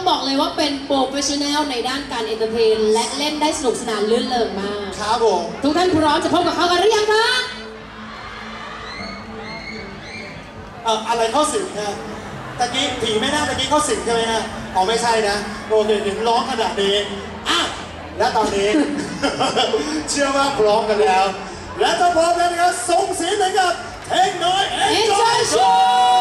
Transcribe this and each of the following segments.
บอกเลยว่าเป็นโปรเฟชชั่นแนลในด้านการเอนเตอร์เทนและเล่นได้สนุกสนานลื่นเริงมากครับผมทุกท่านพร้อมจะพบกับเขากันหรือยังคะอะไรเข้าสิงฮะตะกี้ผีไม่น่าตะกี้เข้าสิงใช่ไหมฮะอ๋อไม่ใช่นะโอเคถึงร้องขนาดนี้อ่ะและตอนนี้ เชื่อว่าพร้อมกันแล้วและถ้าพร้อมแล้วนะครับส่งเสียงให้กับเทคโนโลยี Enjoy Show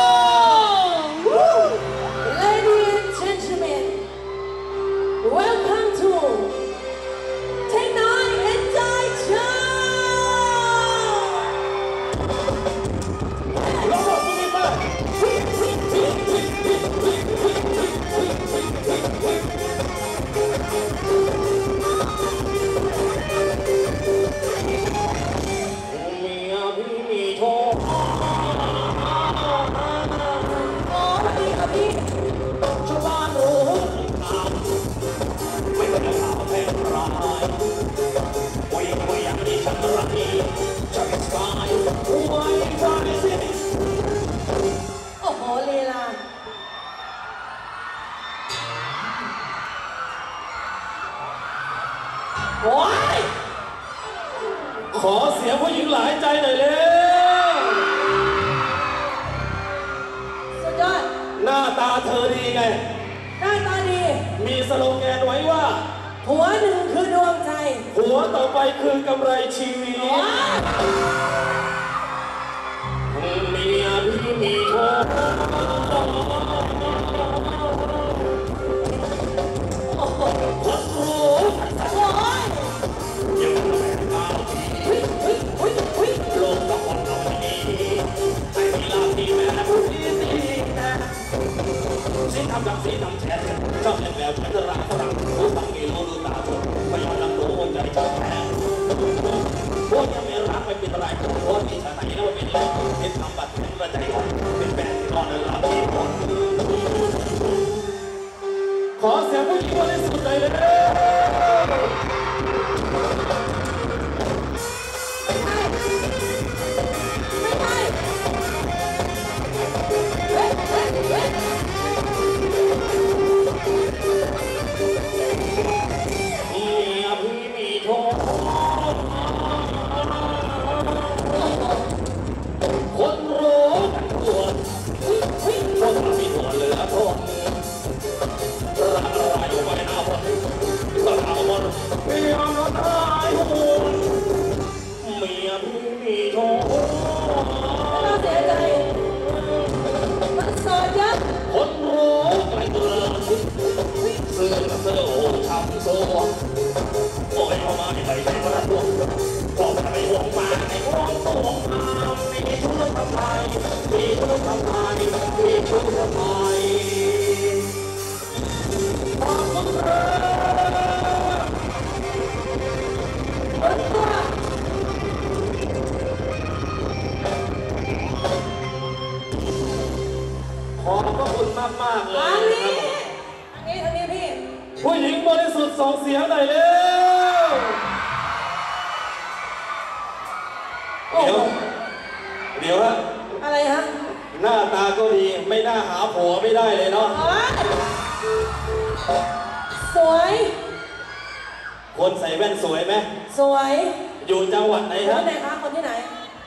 Ladies and gentlemen, welcome to Techno Enjoy Show. โอ้โหลีลาว้ายขอเสียงผู้หญิงหลายใจหน่อยเร็วสุดยอดหน้าตาเธอดีไงหน้าตาดีมีสโลแกนไว้ว่าผัวหนึ่งคือดวงใจผัวต่อไปคือกำไรชีวิตเมียพี่มีโทษคนรู้ยังแบ่งเบาโลกต้องคนเราไม่ดีให้มีลาที่แม่ผู้ดีนะสีทำกับสีทำแฉะชอบเล่นแบบฉันรักฝรั่งรู้ฟังกี่รู้ดูตาผมไม่ยอมรับรู้หัวใจชอบแพ้พวกยังไม่รักไม่เป็นไรพวกที่ชาไหนแล้วเป็นไรเป็นทำบัตรเป็นกระจายเป็นแฟนที่นอนหลับที่คนขอเสียงผู้หญิงบริสุทธิ์ใจเลยมากๆเลยทางนี้พี่ผู้หญิงบริสุทธิ์ส่งเสียงหน่อยเร็วเดี๋ยวฮะอะไรฮะหน้าตาก็ดีไม่น่าหาผัวไม่ได้เลยเนาะสวยคนใส่แว่นสวยไหมสวยอยู่จังหวัดไหนฮะคนไหนคะคนที่ไหน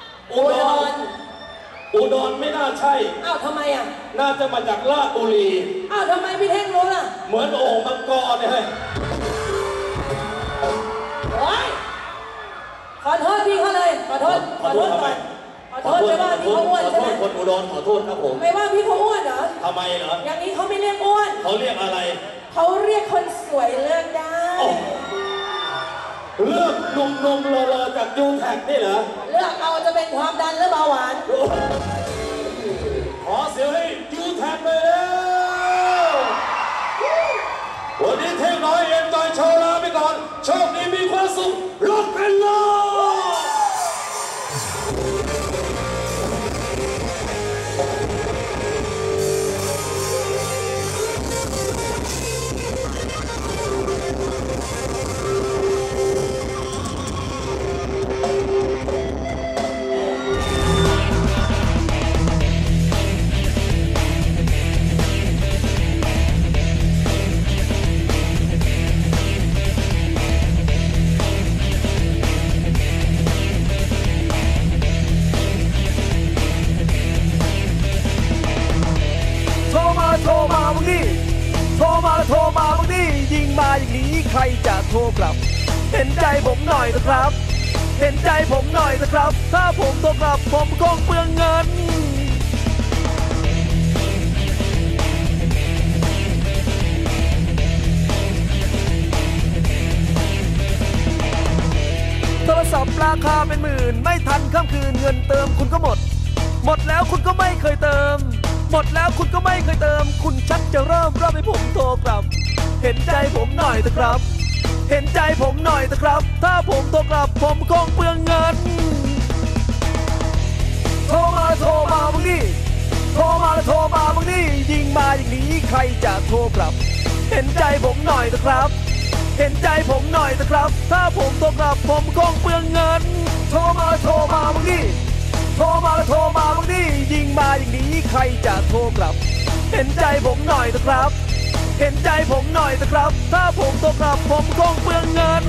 อุดรไม่น่าใช่อ้าวทำไมอ่ะน่าจะมาจากราชบุรีอ้าวทำไมพี่เท่งรู้ล่ะเหมือนโอ่งมังกรเนี่ยโอ๊ยขอโทษพี่เขาเลยขอโทษก่อนขอโทษไปว่าพี่เขาอ้วนใช่ไหมคนอุดรขอโทษครับผมไปว่าพี่เขาอ้วนเหรอทำไมเหรออย่างนี้เขาไม่เรียกอ้วนเขาเรียกอะไรเขาเรียกคนสวยเลือกได้เลือกหนุ่มๆรอๆจากยูแท็กนี่เหรอเลือกเอาจะเป็นความดันหรือเบาหวานขอเสียงให้ยูแท็กเลยแล้ววันนี้เทคน้อยเอ็นจอยโชว์ลาไปก่อนโชคดีมีความสุขรถเป็นล้อมาอย่างนี้ใครจะโทรกลับเห็นใจผมหน่อยนะครับเห็นใจผมหน่อยนะครับถ้าผมโทรกลับผมคงเปลืองเงินโทรศัพท์ราคาเป็นหมื่นไม่ทันค่ำคืนเงินเติมคุณก็หมดแล้วคุณก็ไม่เคยเติมหมดแล้วคุณก็ไม่เคยเติมคุณชักจะเริ่มให้ผมโทรกลับเห็นใจผมหน่อยเถอะครับเห็นใจผมหน่อยเถอะครับถ้าผมโทรกลับผมคงเปลืองเงินโทรมาบางทีโทรมาบางทียิงมาอย่างนี้ใครจะโทรกลับเห็นใจผมหน่อยเถอะครับเห็นใจผมหน่อยเถอะครับถ้าผมโทรกลับผมคงเปลืองเงินโทรมาบางทีโทรมาบางทียิงมาอย่างนี้ใครจะโทรกลับเห็นใจผมหน่อยเถอะครับเห็นใจผมหน่อยเถอะครับถ้าผมโทรกลับผมคงเปลืองเงิน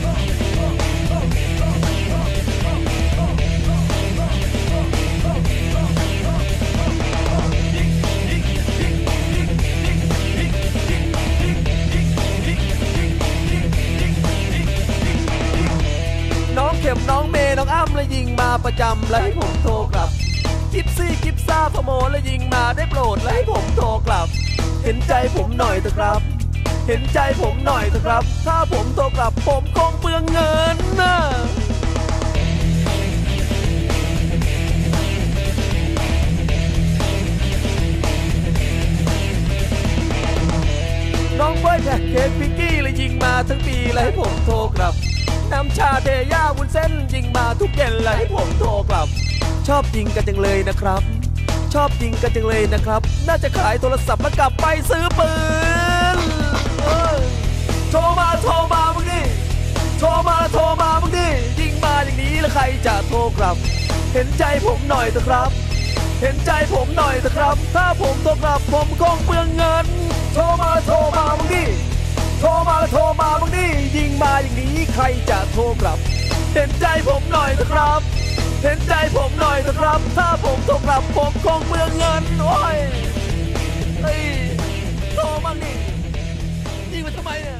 น้องเข็มน้องเมย์น้องอ้ำและยิงมาประจำและให้ผมโทรกลับกิฟซี่กิฟซ่าพโมและยิงมาได้โปรดและให้ผมโทรกลับเห็นใจผมหน่อยเถอะครับเห็นใจผมหน่อยเถอะครับถ้าผมโทรกลับผมคงเปลืองเงินนะน้องเบิ้ลเนี่ยเค้กพิกกี้เลยยิงมาทั้งปีเลยให้ผมโทรกลับน้ำชาเทย่าวุ้นเส้นยิงมาทุกเย็นเลยให้ผมโทรกลับชอบยิงกันจังเลยนะครับชอบยิงกันจังเลยนะครับน่าจะขายโทรศัพท์แล้วกลับไปซื้อปืนโทรมาบางทีโทรมาบางทียิงมาอย่างนี้แล้วใครจะโทรกลับเห็นใจผมหน่อยเถอะครับเห็นใจผมหน่อยเถอะครับถ้าผมโทรกลับผมคงเปลืองเงินโทรมาบางทีโทรมาบางทียิงมาอย่างนี้ใครจะโทรกลับเห็นใจผมหน่อยเถอะครับเห็นใจผมหน่อยเถอะครับถ้าผมโทรกลับผมคงเปลืองเงินโอ้ยโทรมาดิยิงมาทำไมเนี่ย